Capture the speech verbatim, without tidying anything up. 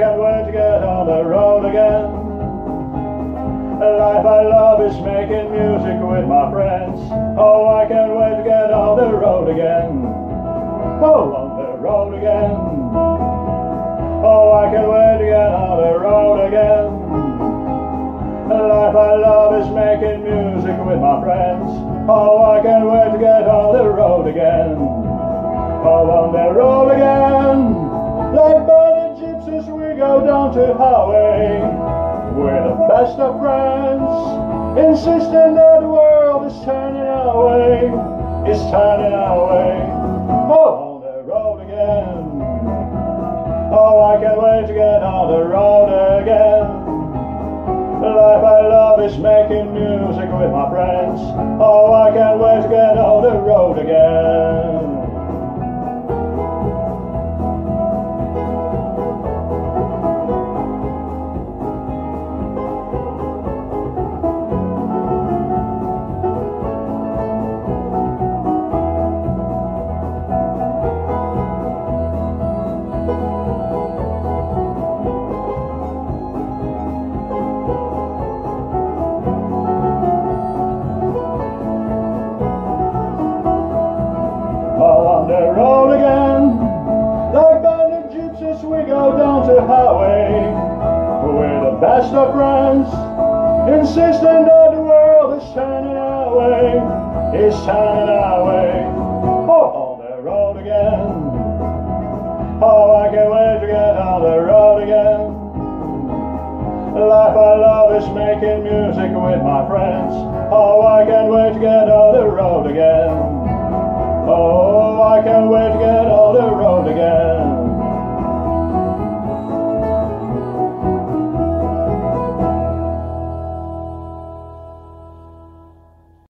can't wait to get on the road again. The life I love is making music with my friends. Oh, I can't wait to get on the road again. Oh, on the road again. Oh, I can't wait to get on the road again. The life I love is making music with my friends. Oh, I can't wait to get on the road again. Oh, on the road again. Like burning gypsies we go down to highway. We're the best of friends, insisting that the world is turning our way. It's turning our way. Oh, on the road again. Oh, I can't wait to get on the road again. The life I love is making music with my friends. Oh, I can't wait to get on the road again. On the road again, like bandit gypsies we go down to highway. We're the best of friends, insisting that the world is turning our way. It's turning our way. Oh, on the road again. Oh, I can't wait to get on the road again. The life I love is making music with my friends. Oh, I can't wait to get